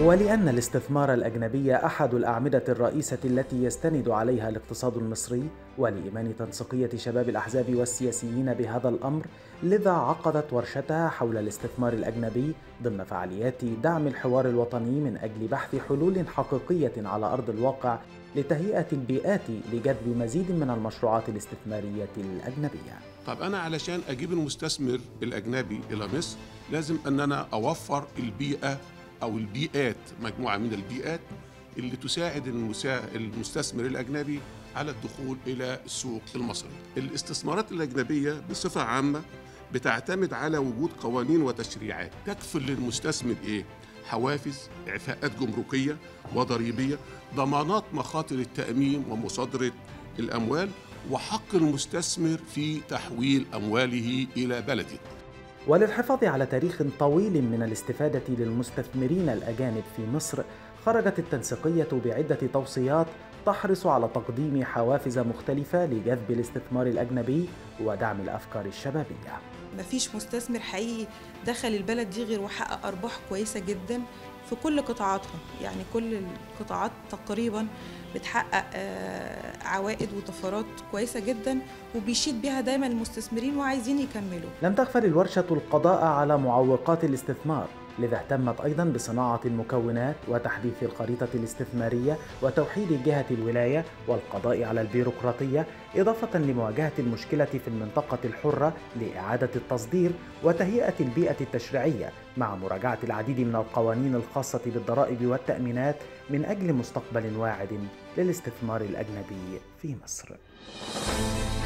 ولأن الاستثمار الأجنبي أحد الأعمدة الرئيسة التي يستند عليها الاقتصاد المصري، ولإيمان تنسيقية شباب الأحزاب والسياسيين بهذا الأمر، لذا عقدت ورشتها حول الاستثمار الأجنبي ضمن فعاليات دعم الحوار الوطني من أجل بحث حلول حقيقية على أرض الواقع لتهيئة البيئات لجذب مزيد من المشروعات الاستثمارية الأجنبية. طب أنا علشان أجيب المستثمر الأجنبي إلى مصر لازم أن أنا أوفر البيئة أو البيئات، مجموعة من البيئات اللي تساعد المستثمر الأجنبي على الدخول إلى السوق المصري. الاستثمارات الأجنبية بصفة عامة بتعتمد على وجود قوانين وتشريعات تكفل للمستثمر إيه؟ حوافز، إعفاءات جمركية وضريبية، ضمانات مخاطر التأمين ومصادرة الأموال، وحق المستثمر في تحويل أمواله إلى بلده. وللحفاظ على تاريخ طويل من الاستفادة للمستثمرين الأجانب في مصر، خرجت التنسيقية بعدة توصيات تحرص على تقديم حوافز مختلفة لجذب الاستثمار الأجنبي ودعم الأفكار الشبابية. مفيش مستثمر حقيقي دخل البلد دي غير وحقق أرباح كويسة جدا في كل قطاعاتها، يعني كل القطاعات تقريبا بتحقق عوائد وطفرات كويسة جدا، وبيشيد بها دايما المستثمرين وعايزين يكملوا. لم تغفل الورشة القضاء على معوقات الاستثمار، لذا اهتمت أيضا بصناعة المكونات وتحديث الخريطة الاستثمارية وتوحيد جهة الولاية والقضاء على البيروقراطية، إضافة لمواجهة المشكلة في المنطقة الحرة لإعادة التصدير وتهيئة البيئة التشريعية، مع مراجعة العديد من القوانين الخاصة بالضرائب والتأمينات من أجل مستقبل واعد للاستثمار الأجنبي في مصر.